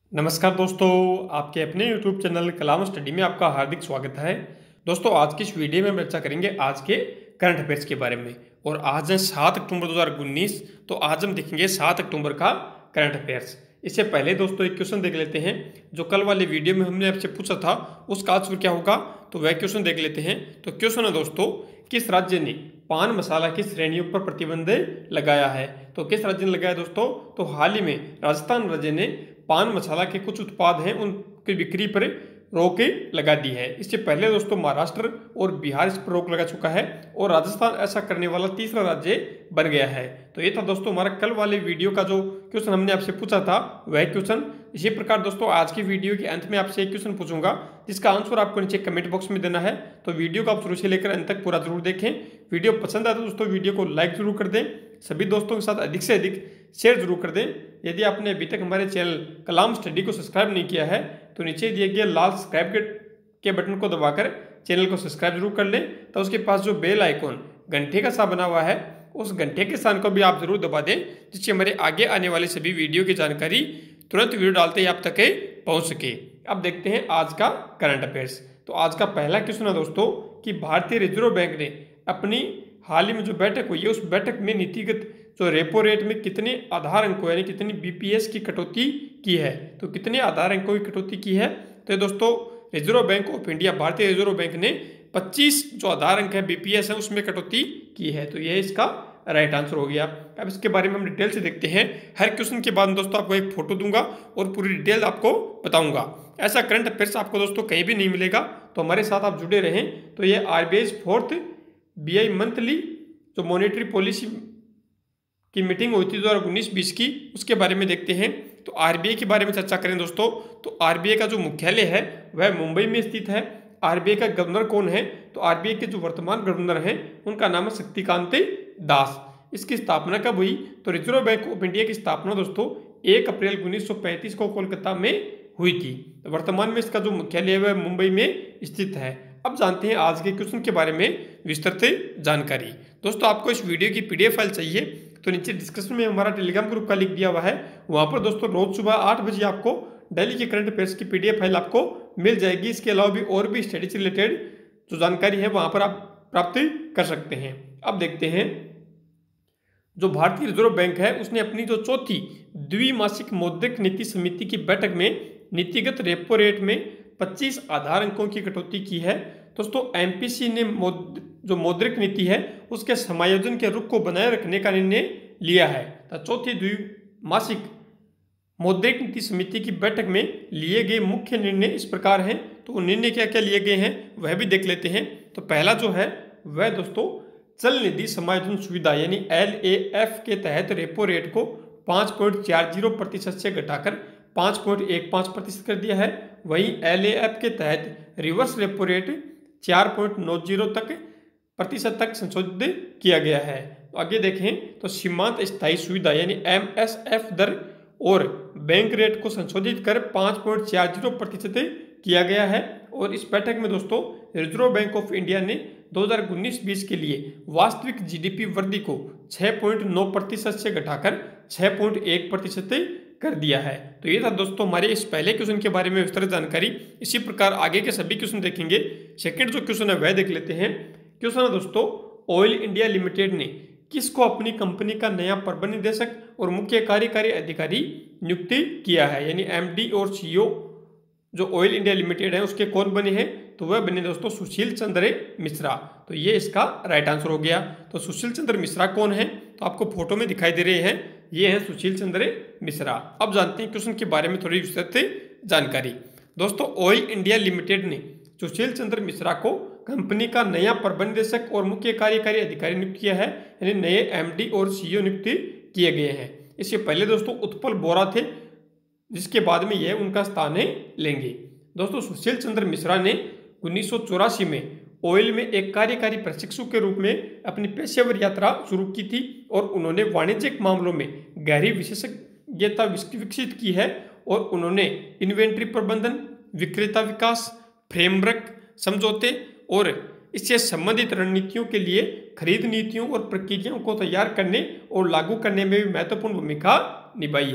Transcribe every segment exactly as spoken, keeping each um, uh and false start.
नमस्कार दोस्तों, आपके अपने यूट्यूब चैनल कलाम स्टडी में आपका हार्दिक स्वागत है। दोस्तों, आज की इस वीडियो में हम चर्चा करेंगे आज के करंट अफेयर्स के बारे में। और आज है सात अक्टूबर दो हज़ार उन्नीस, तो आज हम देखेंगे सात अक्टूबर का करंट अफेयर्स। इससे पहले दोस्तों एक क्वेश्चन देख लेते हैं जो कल वाले वीडियो में हमने आपसे पूछा था, उसका आंसर क्या होगा, तो वह क्वेश्चन देख लेते हैं। तो क्वेश्चन है दोस्तों, किस राज्य ने पान मसाला की श्रेणियों पर प्रतिबंध लगाया है? तो किस राज्य ने लगाया दोस्तों? तो हाल ही में राजस्थान राज्य ने पान मसाला के कुछ उत्पाद हैं उनकी बिक्री पर रोक लगा दी है। इससे पहले दोस्तों महाराष्ट्र और बिहार इस पर रोक लगा चुका है और राजस्थान ऐसा करने वाला तीसरा राज्य बन गया है। तो ये था दोस्तों हमारा कल वाले वीडियो का जो क्वेश्चन हमने आपसे पूछा था वह क्वेश्चन। इसी प्रकार दोस्तों आज की वीडियो के अंत में आपसे एक क्वेश्चन पूछूंगा जिसका आंसर आपको नीचे कमेंट बॉक्स में देना है। तो वीडियो को आप शुरू से लेकर अंत तक पूरा जरूर देखें। वीडियो पसंद आए तो दोस्तों वीडियो को लाइक जरूर कर दें, सभी दोस्तों के साथ अधिक से अधिक शेयर जरूर कर दें। यदि आपने अभी तक हमारे चैनल कलाम स्टडी को सब्सक्राइब नहीं किया है तो नीचे दिए गए लाल सब्सक्राइब के, के बटन को दबाकर चैनल को सब्सक्राइब जरूर कर लें। तो उसके पास जो बेल आइकॉन घंटे का सा बना हुआ है उस घंटे के स्थान को भी आप जरूर दबा दें, जिससे हमारे आगे आने वाले सभी वीडियो की जानकारी तुरंत वीडियो डालते ही आप तक पहुंच सके। अब देखते हैं आज का करंट अफेयर्स। तो आज का पहला क्वेश्चन है दोस्तों कि भारतीय रिजर्व बैंक ने अपनी हाल ही में जो बैठक हुई है उस बैठक में नीतिगत जो रेपो रेट में कितने आधार अंकों यानी कितनी बीपीएस की कटौती की है? तो कितने आधार अंकों की कटौती की है? तो दोस्तों रिजर्व बैंक ऑफ इंडिया भारतीय रिजर्व बैंक ने पच्चीस जो आधार अंक है बीपीएस है उसमें कटौती की है। तो यह इसका राइट आंसर हो गया। अब इसके बारे में हम डिटेल से देखते हैं। हर क्वेश्चन के बाद दोस्तों आपको एक फोटो दूंगा और पूरी डिटेल आपको बताऊंगा। ऐसा करंट अफेयर्स आपको दोस्तों कहीं भी नहीं मिलेगा, तो हमारे साथ आप जुड़े रहें। तो ये आरबीआई फोर्थ बीआई मंथली जो मॉनेटरी पॉलिसी की मीटिंग हुई थी दो हज़ार उन्नीस बीस की, उसके बारे में देखते हैं। तो आरबीआई के बारे में चर्चा करें दोस्तों, तो आरबीआई का जो मुख्यालय है वह मुंबई में स्थित है। आरबीआई का गवर्नर कौन है? तो आरबीआई के जो वर्तमान गवर्नर हैं उनका नाम है शक्तिकांत दास। इसकी स्थापना कब हुई? तो रिजर्व बैंक ऑफ इंडिया की स्थापना दोस्तों एक अप्रैल उन्नीस सौ पैंतीस को कोलकाता में हुई थी। तो वर्तमान में इसका जो मुख्यालय है वह मुंबई में स्थित है। अब जानते हैं आज के क्वेश्चन के बारे में विस्तृत जानकारी। दोस्तों आपको इस वीडियो की पीडीएफ फाइल चाहिए तो नीचे डिस्क्रिप्शन में हमारा टेलीग्राम ग्रुप का लिंक दिया हुआ है, वहां पर दोस्तों रोज सुबह आठ बजे आपको डेली के करंट अफेयर्स की पीडीएफ फाइल आपको मिल जाएगी। इसके अलावा भी और भी स्टडी से रिलेटेड जो जानकारी है वहां पर आप प्राप्त कर सकते हैं। अब देखते हैं, जो भारतीय रिजर्व बैंक है उसने अपनी जो चौथी द्विमासिक मौद्रिक नीति समिति की बैठक में नीतिगत रेपो रेट में पच्चीस आधार अंकों की कटौती की है। दोस्तों एमपीसी ने मौद, जो मौद्रिक नीति है उसके समायोजन के रुख को बनाए रखने का निर्णय लिया है। तो चौथी द्विमासिक मौद्रिक नीति समिति की बैठक में लिए गए मुख्य निर्णय इस प्रकार हैं। तो वो निर्णय क्या क्या लिए गए हैं वह भी देख लेते हैं। तो पहला जो है वह दोस्तों चल निधि समायोजन सुविधा यानी एल ए एफ के तहत रेपो रेट को पाँच पॉइंट चार जीरो प्रतिशत से घटाकर पाँच पॉइंट एक पाँच प्रतिशत कर दिया है। वहीं एल ए एफ के तहत रिवर्स रेपो रेट चार पॉइंट नौ जीरो तक प्रतिशत तक संशोधित किया गया है। तो आगे देखें तो सीमांत स्थायी सुविधा यानी एम एस एफ दर और बैंक रेट को संशोधित कर पाँच पॉइंट चार जीरो प्रतिशत किया गया है। और इस बैठक में दोस्तों रिजर्व बैंक ऑफ इंडिया ने दो हज़ार उन्नीस बीस के लिए वास्तविक जीडीपी वृद्धि को छह पॉइंट नौ प्रतिशत से घटाकर छह पॉइंट एक प्रतिशत कर दिया है। तो ये था दोस्तों हमारे इस पहले क्वेश्चन के बारे में विस्तृत जानकारी। इसी प्रकार आगे के सभी क्वेश्चन देखेंगे। सेकंड जो क्वेश्चन है वह देख लेते हैं। क्वेश्चन है दोस्तों, ऑयल इंडिया लिमिटेड ने किसको अपनी कंपनी का नया प्रबंध निदेशक और मुख्य कार्यकारी अधिकारी नियुक्त किया है? यानी एमडी और सीईओ जो ऑयल इंडिया लिमिटेड है उसके कौन बने हैं? तो वह बने दोस्तों सुशील चंद्र मिश्रा। तो ये इसका राइट आंसर हो गया। तो सुशील चंद्र मिश्रा कौन है? तो आपको फोटो में दिखाई दे रहे हैं, ये है सुशील चंद्र मिश्रा। अब जानते हैं क्वेश्चन के बारे में थोड़ी विस्तृत जानकारी। दोस्तों ऑयल इंडिया लिमिटेड ने सुशील चंद्र मिश्रा को कंपनी का नया प्रबंध निदेशक और मुख्य कार्यकारी अधिकारी नियुक्त किया है, यानी नए एमडी और सीईओ नियुक्त किए गए हैं। इससे पहले दोस्तों उत्पल बोरा थे, जिसके बाद में यह उनका स्थान लेंगे। दोस्तों सुशील चंद्र मिश्रा ने उन्नीस सौ चौरासी में ऑयल में एक कार्यकारी प्रशिक्षु के रूप में अपनी पेशेवर यात्रा शुरू की थी और उन्होंने वाणिज्यिक मामलों में गहरी विशेषज्ञता विकसित की है। और उन्होंने इन्वेंट्री प्रबंधन, विक्रेता विकास, फ्रेमवर्क समझौते और इससे संबंधित रणनीतियों के लिए खरीद नीतियों और प्रक्रियाओं को तैयार करने और लागू करने में भी महत्वपूर्ण भूमिका निभाई है।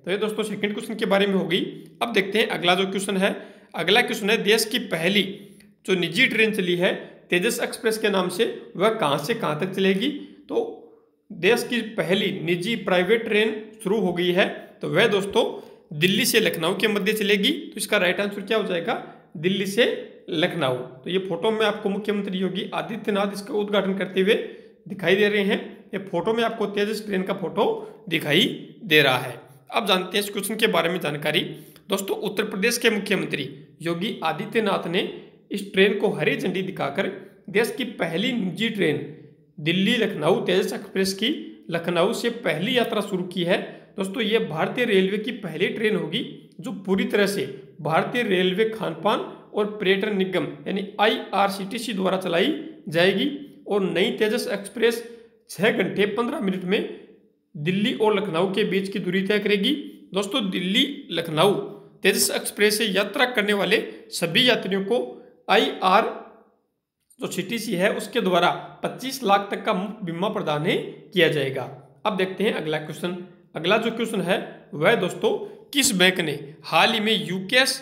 तो ये दोस्तों सेकंड क्वेश्चन के बारे में होगी। अब देखते हैं अगला जो क्वेश्चन है। अगला क्वेश्चन है, देश की पहली जो निजी ट्रेन चली है तेजस एक्सप्रेस के नाम से, वह कहाँ से कहाँ तक चलेगी? तो देश की पहली निजी प्राइवेट ट्रेन शुरू हो गई है, तो वह दोस्तों दिल्ली से लखनऊ के मध्य चलेगी। तो इसका राइट आंसर क्या हो जाएगा? दिल्ली से लखनऊ। तो ये फोटो में आपको मुख्यमंत्री योगी आदित्यनाथ इसका उद्घाटन करते हुए दिखाई दे रहे हैं। ये फोटो में आपको तेजस ट्रेन का फोटो दिखाई दे रहा है। अब जानते हैं इस क्वेश्चन के बारे में जानकारी। दोस्तों उत्तर प्रदेश के मुख्यमंत्री योगी आदित्यनाथ ने इस ट्रेन को हरी झंडी दिखाकर देश की पहली निजी ट्रेन दिल्ली लखनऊ तेजस एक्सप्रेस की लखनऊ से पहली यात्रा शुरू की है। दोस्तों ये भारतीय रेलवे की पहली ट्रेन होगी जो पूरी तरह से भारतीय रेलवे खानपान और पर्यटन निगम यानी I R C T C द्वारा चलाई जाएगी। और नई तेजस एक्सप्रेस छः घंटे पंद्रह मिनट में दिल्ली और लखनऊ के बीच की दूरी तय करेगी। दोस्तों दिल्ली लखनऊ तेजस एक्सप्रेस से यात्रा करने वाले सभी यात्रियों को आई आर जो सी टी सी है उसके द्वारा पच्चीस लाख तक का मुफ्त बीमा प्रदान किया जाएगा। अब देखते हैं अगला क्वेश्चन। अगला जो क्वेश्चन है वह दोस्तों, किस बैंक ने हाल ही में यूकेस,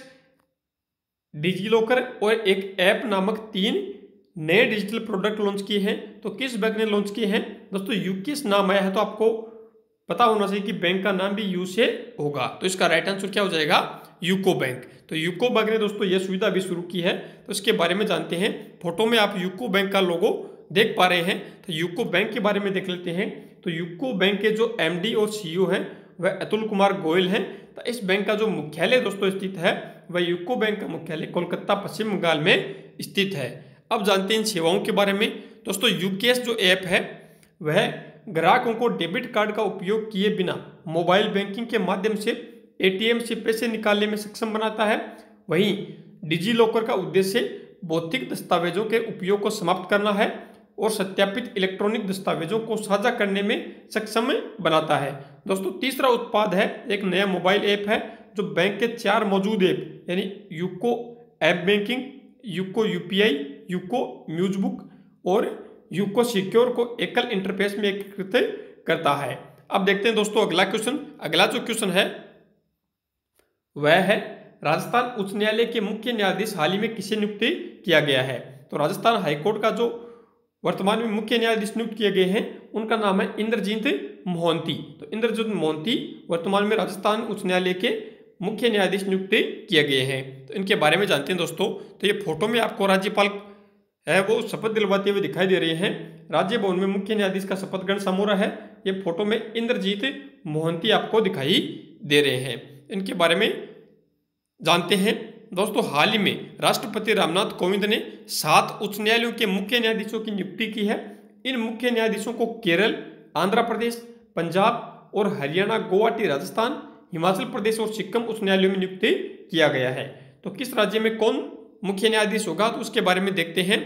डिजिलॉकर और एक ऐप नामक तीन नए डिजिटल प्रोडक्ट लॉन्च किए हैं? तो किस बैंक ने लॉन्च किए हैं? दोस्तों यूकेस नाम आया है तो आपको पता होना चाहिए कि बैंक का नाम भी यू से होगा। तो इसका राइट आंसर क्या हो जाएगा? UCO bank. तो यूको बैंक ने दोस्तों यह सुविधा भी शुरू की है, तो इसके बारे में जानते हैं। फोटो में आप यूको बैंक का लोगो देख पा रहे हैं, तो यूको बैंक के बारे में देख लेते हैं। तो यूको बैंक के जो एम डी और सी ई ओ हैं वह अतुल कुमार गोयल हैं। तो इस बैंक का जो मुख्यालय दोस्तों स्थित है वह यूको बैंक का मुख्यालय कोलकाता पश्चिम बंगाल में स्थित है। अब जानते हैं इन सेवाओं के बारे में। दोस्तों यूकेस जो ऐप है वह ग्राहकों को डेबिट कार्ड का उपयोग किए बिना मोबाइल बैंकिंग के माध्यम से ए टी एम से पैसे निकालने में सक्षम बनाता है। वहीं डिजिलॉकर का उद्देश्य भौतिक दस्तावेजों के उपयोग को समाप्त करना है और सत्यापित इलेक्ट्रॉनिक दस्तावेजों को साझा करने में सक्षम बनाता है। दोस्तों तीसरा उत्पाद है एक नया मोबाइल ऐप है जो बैंक के चार मौजूद ऐप यानी UCO app banking, UCO U P I, UCO म्यूजबुक और यूको सिक्योर को एकल इंटरफेस में एकीकृत करता है। अब देखते हैं दोस्तों अगला क्वेश्चन। अगला जो क्वेश्चन है वह है, राजस्थान उच्च न्यायालय के मुख्य न्यायाधीश हाल ही में किसे नियुक्त किया गया है? तो राजस्थान हाईकोर्ट का जो वर्तमान में मुख्य न्यायाधीश नियुक्त किए गए हैं उनका नाम है इंद्रजीत मोहंती। तो इंद्रजीत मोहंती वर्तमान में राजस्थान उच्च न्यायालय के मुख्य न्यायाधीश नियुक्त किए गए हैं। तो इनके बारे में जानते हैं दोस्तों। तो ये फोटो में आपको राज्यपाल है वो शपथ दिलवाते हुए दिखाई दे रहे हैं। राज्य भवन में मुख्य न्यायाधीश का शपथ ग्रहण समारोह है। ये फोटो में इंद्रजीत मोहंती आपको दिखाई दे रहे हैं। इनके बारे में जानते हैं दोस्तों। हाल ही में राष्ट्रपति रामनाथ कोविंद ने सात उच्च न्यायालयों के मुख्य न्यायाधीशों की नियुक्ति की है। इन मुख्य न्यायाधीशों को केरल, आंध्र प्रदेश, पंजाब और हरियाणा, गुवाहाटी राजस्थान, हिमाचल प्रदेश और सिक्किम उच्च न्यायालयों में नियुक्त किया गया है। तो किस राज्य में कौन मुख्य न्यायाधीश होगा तो उसके बारे में देखते हैं।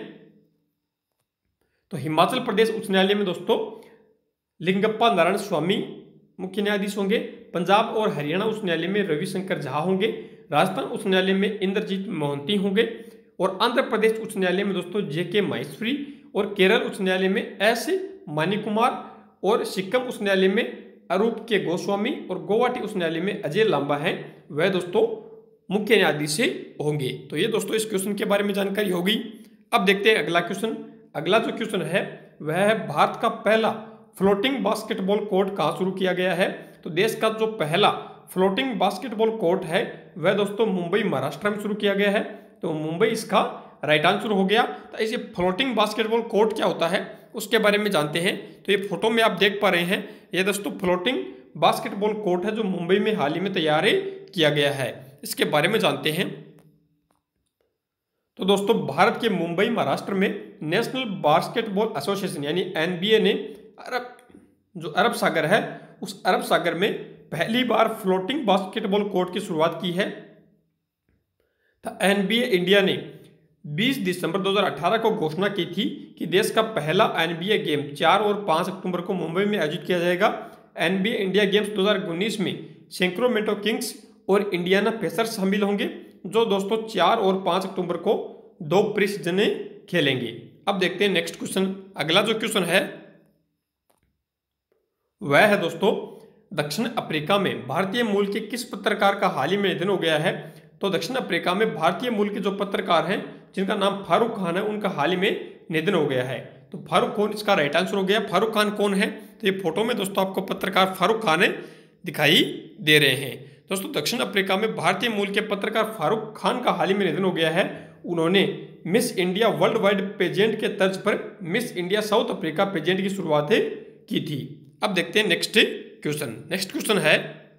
तो हिमाचल प्रदेश उच्च न्यायालय में दोस्तों लिंगप्पा नारायण स्वामी मुख्य न्यायाधीश होंगे। पंजाब और हरियाणा उच्च न्यायालय में रविशंकर झा होंगे। राजस्थान उच्च न्यायालय में इंद्रजीत मोहंती होंगे और आंध्र प्रदेश उच्च न्यायालय में दोस्तों जे के माहेश्वरी और केरल उच्च न्यायालय में एस मानी कुमार और सिक्किम उच्च न्यायालय में अरूप के गोस्वामी और गुवाहाटी उच्च न्यायालय में अजय लांबा हैं, वह दोस्तों मुख्य न्यायाधीश होंगे। तो ये दोस्तों इस क्वेश्चन के बारे में जानकारी होगी। अब देखते हैं अगला क्वेश्चन। अगला जो क्वेश्चन है वह है, भारत का पहला फ्लोटिंग बास्केटबॉल कोर्ट कहाँ शुरू किया गया है? तो देश का जो पहला फ्लोटिंग बास्केटबॉल कोर्ट है वह दोस्तों मुंबई महाराष्ट्र में शुरू किया गया है। तो मुंबई इसका राइट आंसर हो गया। तो इसे फ्लोटिंग बास्केटबॉल कोर्ट क्या होता है उसके बारे में जानते हैं। तो ये फोटो में आप देख पा रहे हैं, ये दोस्तों फ्लोटिंग बास्केटबॉल कोर्ट है जो मुंबई में हाल ही में तैयार किया गया है। इसके बारे में जानते हैं। तो दोस्तों भारत के मुंबई महाराष्ट्र में नेशनल बास्केटबॉल एसोसिएशन यानी एन बी ए ने अरब जो अरब सागर है उस अरब सागर में पहली बार फ्लोटिंग बास्केटबॉल कोर्ट की शुरुआत की है। तो एन बी ए इंडिया ने बीस दिसंबर दो हज़ार अठारह को घोषणा की थी कि देश का पहला एन बी ए गेम चार और पाँच अक्टूबर को मुंबई में आयोजित किया जाएगा। N B A India games दो हज़ार उन्नीस में सैक्रामेंटो किंग्स और इंडियाना पेसर्स शामिल होंगे, जो दोस्तों चार और पाँच अक्टूबर को दो प्री सीजन खेलेंगे। अब देखते हैं नेक्स्ट क्वेश्चन। अगला जो क्वेश्चन है वह है दोस्तों, दक्षिण अफ्रीका में भारतीय मूल के किस पत्रकार का हाल ही में निधन हो गया है? तो दक्षिण अफ्रीका में भारतीय मूल के जो पत्रकार हैं जिनका नाम फारूक खान है, उनका हाल ही में निधन हो गया है। तो फारूक खान इसका राइट आंसर हो गया। फारूक खान कौन है? तो ये फोटो में दोस्तों आपको पत्रकार फारूक खान दिखाई दे रहे हैं। दोस्तों दक्षिण अफ्रीका में भारतीय मूल के पत्रकार फारूक खान का हाल ही में निधन हो गया है। उन्होंने Miss India world wide pageant के तर्ज पर Miss India South Africa pageant की शुरुआत की थी। अब देखते हैं नेक्स्ट क्वेश्चन। नेक्स्ट क्वेश्चन है,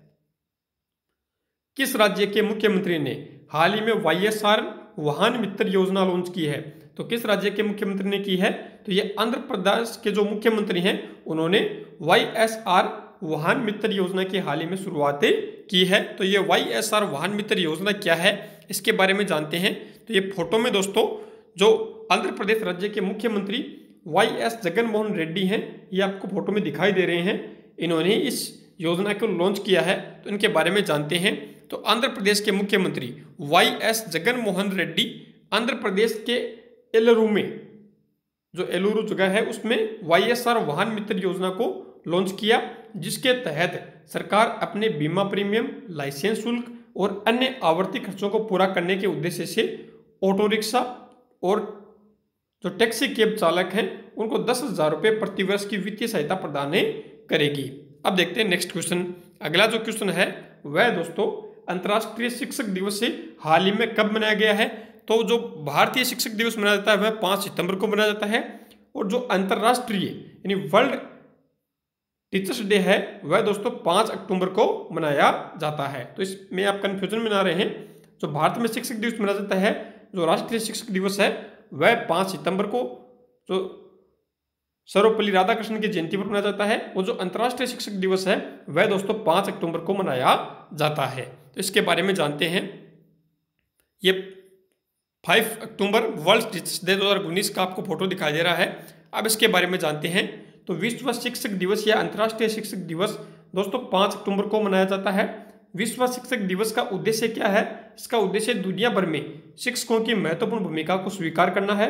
किस राज्य के मुख्यमंत्री ने हाल ही में वाई एस आर वाहन मित्र योजना लॉन्च की है? तो किस राज्य के मुख्यमंत्री ने की है? तो ये आंध्र प्रदेश के जो मुख्यमंत्री हैं उन्होंने वाई एस आर वाहन मित्र योजना की हाल ही में शुरुआत की है। तो ये वाई एस आर वाहन मित्र योजना क्या है, इसके बारे में जानते हैं। तो ये फोटो में दोस्तों जो आंध्र प्रदेश राज्य के मुख्यमंत्री वाई एस जगन मोहन रेड्डी हैं, ये आपको फोटो में दिखाई दे रहे हैं। इन्होंने इस योजना को लॉन्च किया है, तो इनके बारे में जानते हैं। तो आंध्र प्रदेश के मुख्यमंत्री वाई एस जगन मोहन रेड्डी आंध्र प्रदेश के एलुरु में, जो एलुरु जगह है, उसमें वाई एस आर वाहन मित्र योजना को लॉन्च किया, जिसके तहत सरकार अपने बीमा प्रीमियम, लाइसेंस शुल्क और अन्य आवर्ती खर्चों को पूरा करने के उद्देश्य से ऑटो रिक्शा और जो टैक्सी कैब चालक हैं उनको दस हजार रुपये प्रति वर्ष की वित्तीय सहायता प्रदान करेगी। अब देखते हैं नेक्स्ट क्वेश्चन। अगला जो क्वेश्चन है वह दोस्तों अंतर्राष्ट्रीय शिक्षक दिवस से हाल ही में कब मनाया गया है? तो जो भारतीय शिक्षक दिवस मनाया जाता है वह पाँच सितंबर को मनाया जाता है, और जो अंतर्राष्ट्रीय यानी वर्ल्ड टीचर्स डे है वह दोस्तों पाँच अक्टूबर को मनाया जाता है। तो इसमें आप कन्फ्यूजन में ना रहे हैं। जो भारत में शिक्षक दिवस मनाया जाता है, जो राष्ट्रीय शिक्षक दिवस है वह पाँच सितंबर को जो सर्वपल्ली राधाकृष्णन की जयंती पर मनाया जाता है, और जो अंतर्राष्ट्रीय शिक्षक दिवस है वह दोस्तों पाँच अक्टूबर को मनाया जाता है। तो इसके बारे में जानते हैं। ये पाँच अक्टूबर वर्ल्ड टीचर्स डे दो हज़ार उन्नीस का आपको फोटो दिखाई दे रहा है। अब इसके बारे में जानते हैं। तो विश्व शिक्षक दिवस या अंतर्राष्ट्रीय शिक्षक दिवस दोस्तों पाँच अक्टूबर को मनाया जाता है। विश्व शिक्षक दिवस का उद्देश्य क्या है? इसका उद्देश्य दुनिया भर में शिक्षकों की महत्वपूर्ण भूमिका को स्वीकार करना है।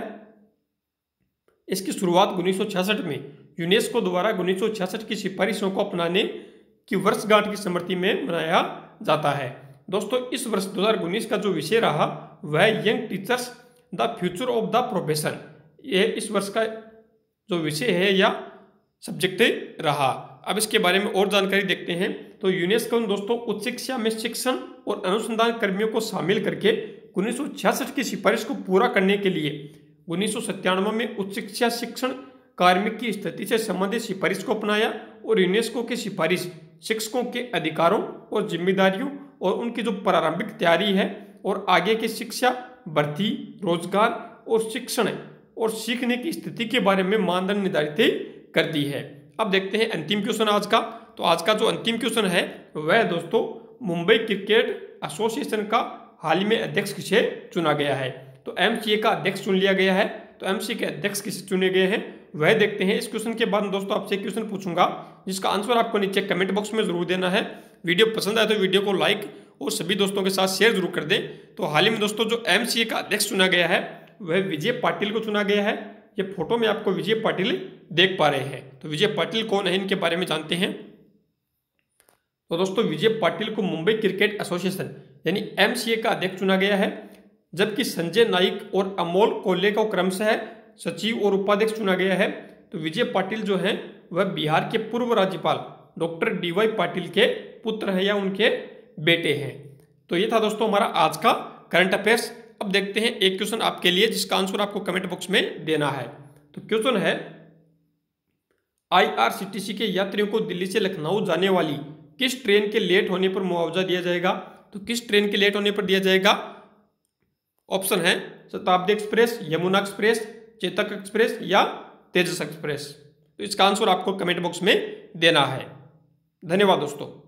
इसकी शुरुआत उन्नीस सौ छियासठ में यूनेस्को द्वारा उन्नीस सौ छियासठ की सिफारिशों को अपनाने की वर्षगांठ की स्मृति में मनाया जाता है। दोस्तों इस वर्ष दो हज़ार उन्नीस का जो विषय रहा वह young teachers the future of the profession, ये इस वर्ष का जो विषय है या सब्जेक्ट रहा। अब इसके बारे में और जानकारी देखते हैं। तो यूनेस्को ने दोस्तों उच्च शिक्षा में शिक्षण और अनुसंधान कर्मियों को शामिल करके उन्नीस सौ छियासठ की सिफारिश को पूरा करने के लिए उन्नीस सौ सत्तानवे में उच्च शिक्षा शिक्षण कार्मिक की स्थिति से संबंधित सिफारिश को अपनाया, और यूनेस्को की सिफारिश शिक्षकों के अधिकारों और जिम्मेदारियों और उनकी जो प्रारंभिक तैयारी है और आगे की शिक्षा, भर्ती, रोजगार और शिक्षण और सीखने की स्थिति के बारे में मानदंड निर्धारित करती है। अब देखते हैं अंतिम क्वेश्चन आज का। तो आज का जो अंतिम क्वेश्चन है वह दोस्तों मुंबई क्रिकेट एसोसिएशन का हाल ही में अध्यक्ष किसे चुना गया है? तो एमसीए का अध्यक्ष चुन लिया गया है। तो एमसीए के अध्यक्ष किसे चुने गए हैं वह देखते हैं। इस क्वेश्चन के बाद दोस्तों आपसे क्वेश्चन पूछूंगा जिसका आंसर आपको नीचे कमेंट बॉक्स में जरूर देना है। वीडियो पसंद आए तो वीडियो को लाइक और सभी दोस्तों के साथ शेयर जरूर कर दें। तो हाल ही में दोस्तों जो एमसीए का अध्यक्ष चुना गया है वह विजय पाटिल को चुना गया है। ये फोटो में आपको विजय पाटिल देख पा रहे हैं। तो विजय पाटिल कौन है, इनके बारे में जानते हैं। तो दोस्तों विजय पाटिल को मुंबई क्रिकेट एसोसिएशन यानी एमसीए का अध्यक्ष चुना गया है, जबकि संजय नाइक और अमोल कोल्ले को क्रमशः सचिव और उपाध्यक्ष चुना गया है। तो विजय पाटिल जो हैं वह बिहार के पूर्व राज्यपाल डॉक्टर डी वाई पाटिल के पुत्र हैं या उनके बेटे हैं। तो ये था दोस्तों हमारा आज का करंट अफेयर्स। अब देखते हैं एक क्वेश्चन आपके लिए जिसका आंसर आपको कमेंट बॉक्स में देना है। तो क्वेश्चन है, आईआरसीटीसी के यात्रियों को दिल्ली से लखनऊ जाने वाली किस ट्रेन के लेट होने पर मुआवजा दिया जाएगा? तो किस ट्रेन के लेट होने पर दिया जाएगा? ऑप्शन है Shatabdi express, Yamuna express, Chetak express या तेजस एक्सप्रेस। तो इसका आंसर आपको कमेंट बॉक्स में देना है। धन्यवाद दोस्तों।